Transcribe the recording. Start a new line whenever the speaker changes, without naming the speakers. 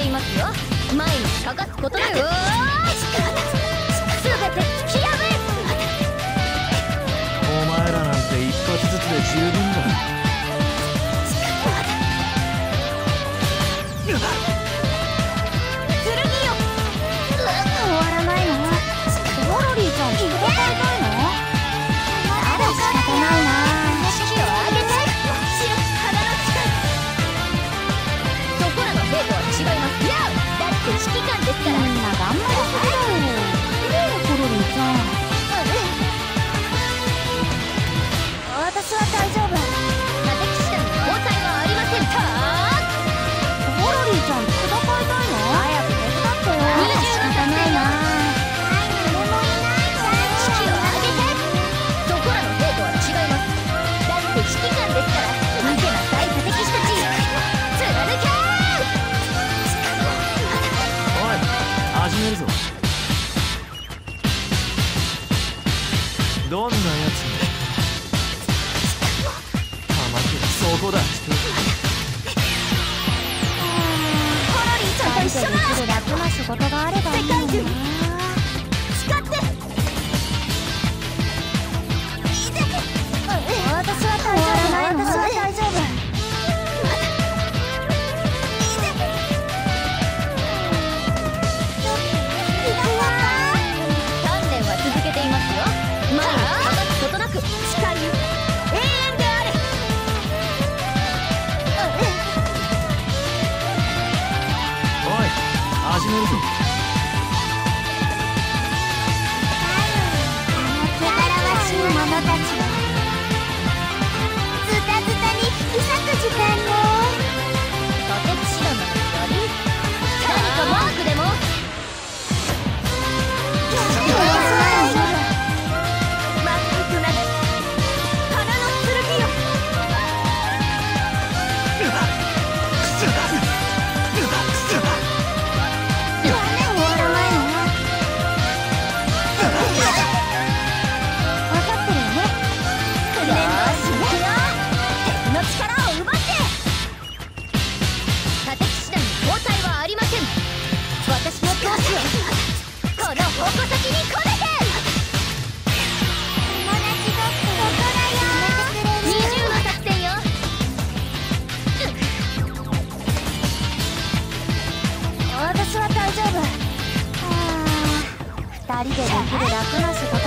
いますよ。前にかかすことなく、すべて突き破る。
お前らなんて一発ずつで十分だ。
剣よ。終わらないの？ゴロリーちゃん戦いたいの？なら仕方ないな。士気を上げて。そこらの兵とは違います。いや、だって指揮官ですから。みんな頑張りすぎだよ。ゴロリーちゃん。私は大丈夫。敵士団に交代はありません。ゴロリーちゃん戦いたいの？早く手伝ってよ。仕方ないな。誰もいないじゃん。士気を上げて。そこらの兵とは違います。だって指揮官ですから。見てなさい、敵士たち。貫け。
おい、始めるぞ。どんなやつそこだ。
コロリーちゃんと一緒だ。楽な仕事があればいいのにな。使って。私は大丈夫。鍛錬は続けていますよ。前にかかすことなく誓いよ。永遠であれ。
始めるぞ。
汚らわしい者たちをズタズタに引き裂く時間ね。敵士団のより何かマークでも。まっすぐな花の剣よ。2人でできる楽な仕事